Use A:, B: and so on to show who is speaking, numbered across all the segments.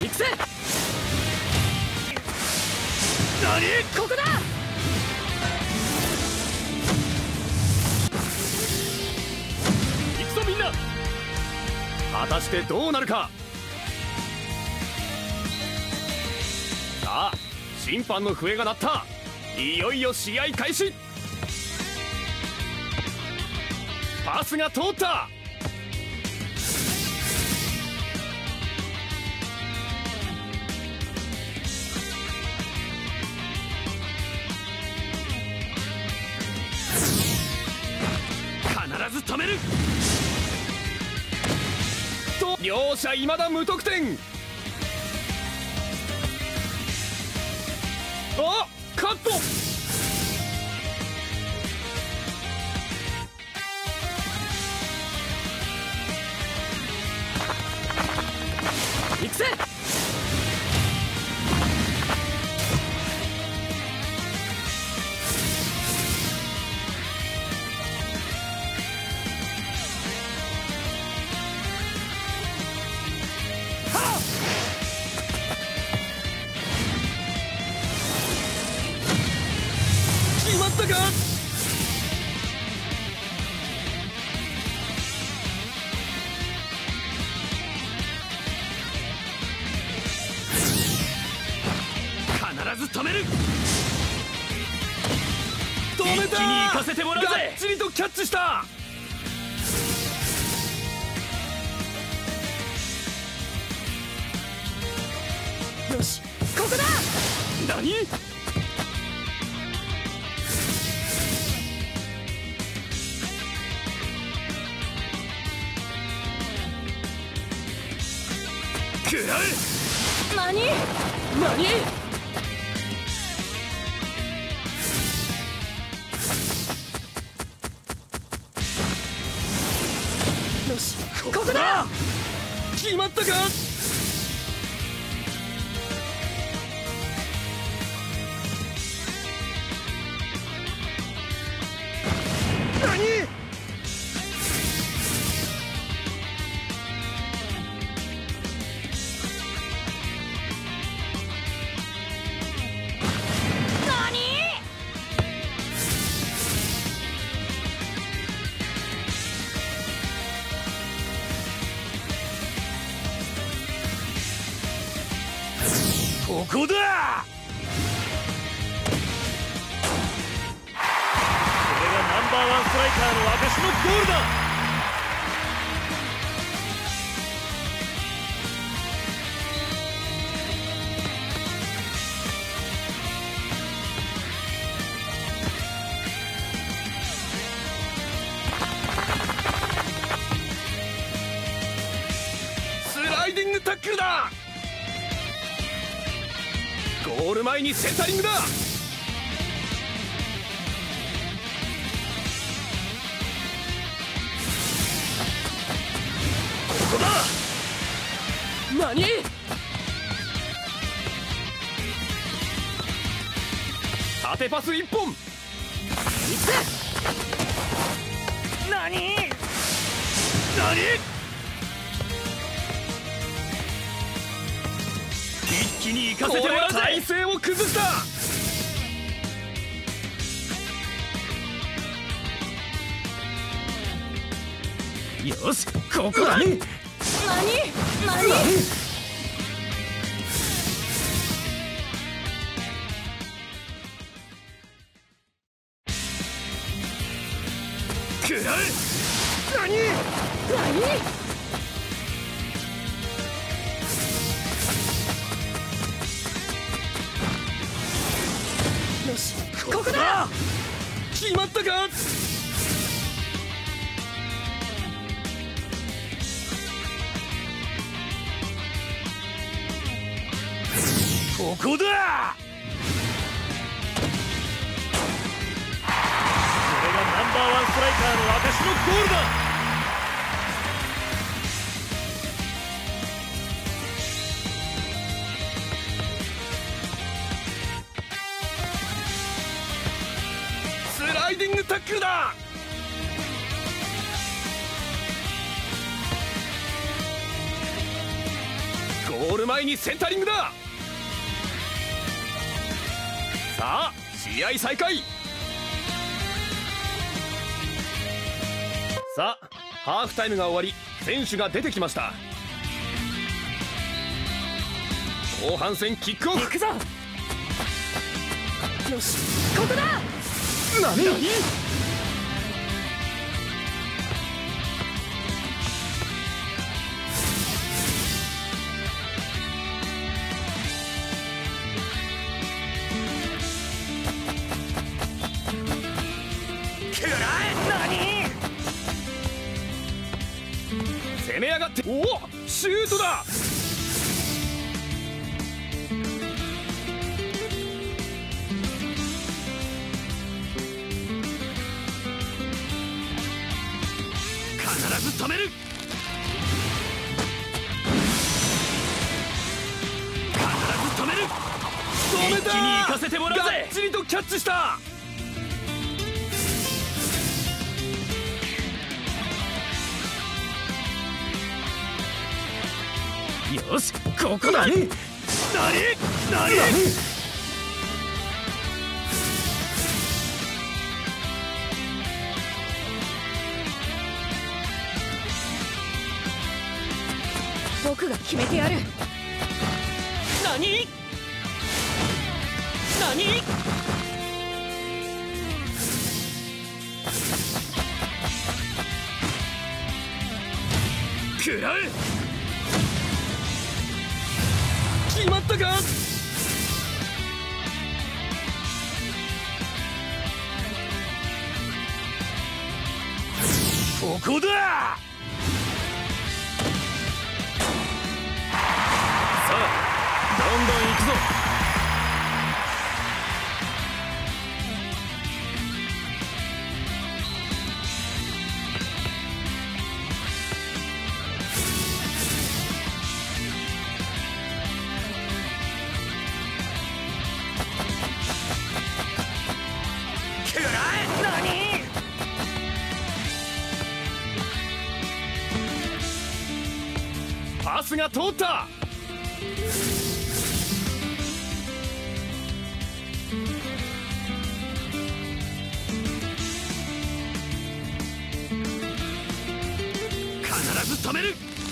A: 行くぜ。何？ここだ。行くぞみんな。果たしてどうなるか。さあ、審判の笛が鳴った。いよいよ試合開始。パスが通った。必ず止めると、両者いまだ無得点。あ、カット。行くぜ。決まったか。必ず止める。止めた。一気に行かせてもらうぜ。がっちりとキャッチした。よし、ここだ。何？食らう。何？よし、ここだ。決まったか。何？ここだ。これがナンバーワンストライカーの証のゴールだ。スライディングタックルだ。ゴール前にセンタリングだ。ここだ。何？縦パス一本。いって。何？一気に行かせてもらうぜ。体勢を崩した。よし、ここだ。何？食らう。何？よし、ここだ。決まったか。ここだ。これがナンバーワンストライカーの証のゴールだ。スライディングタックルだ。ゴゴール前にセンタリングだ。さあ試合再開。さあハーフタイムが終わり、選手が出てきました。後半戦キックオフ。
B: 行くぞ。よし、ここだ。
A: 何？攻め上がって、おお、シュートだ。必ず止める。必ず止める。止めた。一気に行かせてもらうぜ。がっちりとキャッチした。よし、ここだ。何？
B: 僕が決めてやる。何？
A: 食らう。決まったか。ここだ。さあどんどん行くぞ。パスが通った。必ず止める。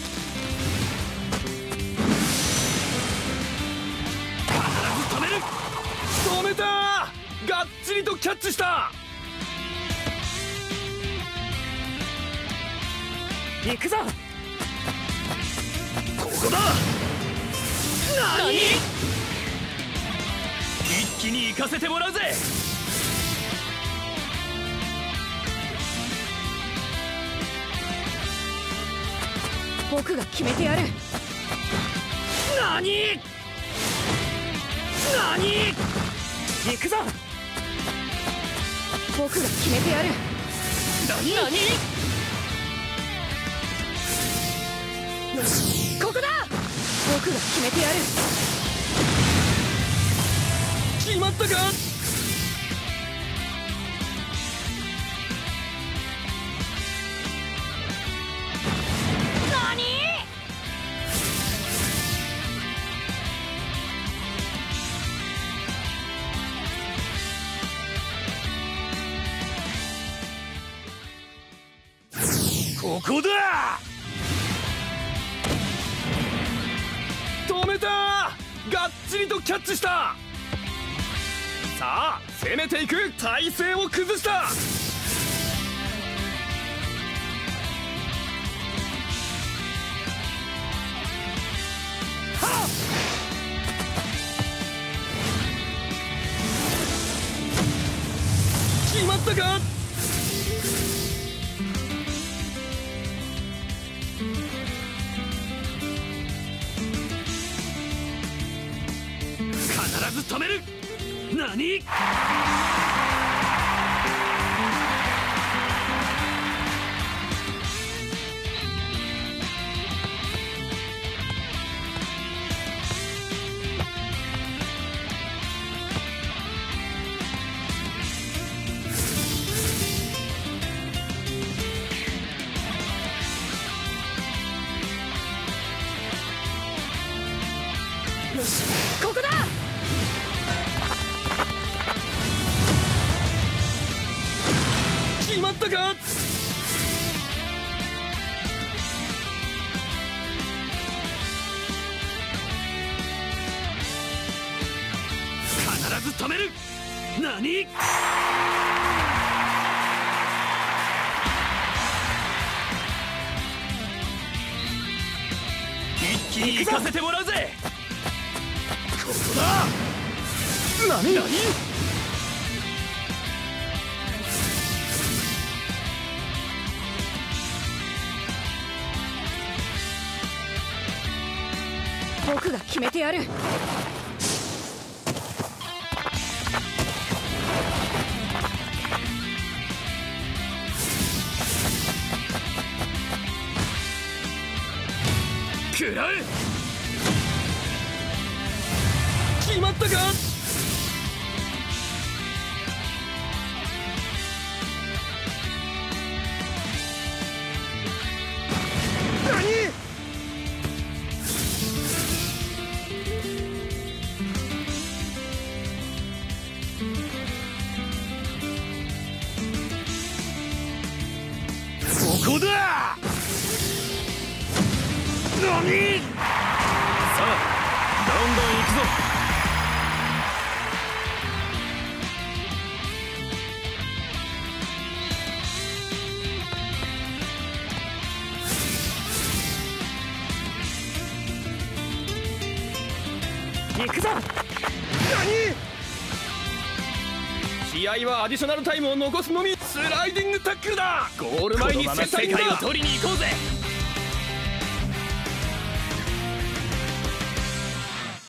A: 必ず止める。止めた。がっちりとキャッチした。
B: 行くぞ。
A: ここだ。何？一気に行かせてもらうぜ。
B: 僕が決めてやる。
A: 何？
B: 行くぞ。僕が決めてやる。
A: 何？
B: よし、ここだ。僕が決めてやる。
A: 決まったか。ここだ。止めた。がっちりとキャッチした。さあ攻めていく。体勢を崩した。はっ。決まったか。必ず止める。何？
B: よし、ここだ。
A: 決まったか。必ず止める。何。一気に行かせてもらうぜ。ここだ。何。
B: 僕が決めてやる。
A: 食らう。決まったか。何。ここだ。何。さあどんどん行くぞ。行くぞ。何。試合はアディショナルタイムを残すのみ。スライディングタックルだ。ゴール前にセッターを取りに行こうぜ。